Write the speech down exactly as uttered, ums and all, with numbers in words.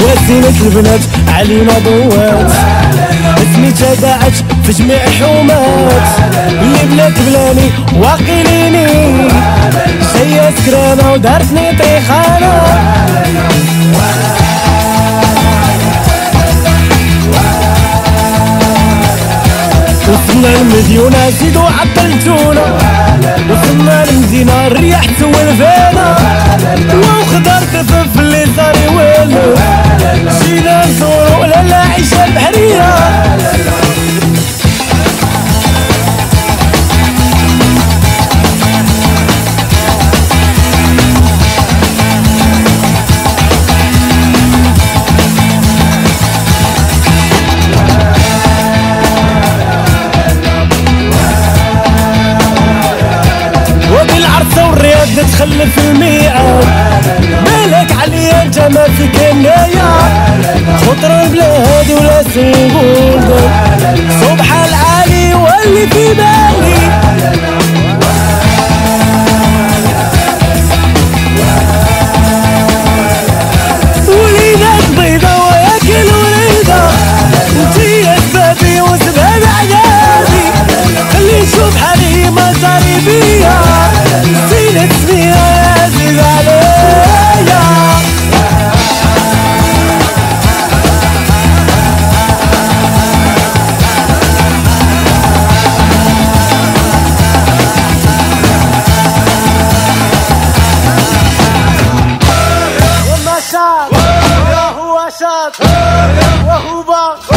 يا زينة البنات علينا ضوات، سميتها داعش في جميع الحومات، اللي بلاد بلاني واقيليني جاية سكرانة ودارتني طيخانة. وصلنا للمديونة زيدو عطلتونا، وصلنا للمدينة الرياح تسول فينا، وخضر تفف اللي صار يولو، جينا نزورو لالا عيشة البحرية. تخلف الميعاد مالك عليا انت ما فيك النية، خطر البلاد ولا سنقول صبح العالي واللي في بالي. وليدك بيضة وياكل وليدة، انتي اسبابي وسباب عذابي، خلي نشوف حالي ما صاري بيا، زينة سمية عزيز عليا. والنشاط وهو شاط وهو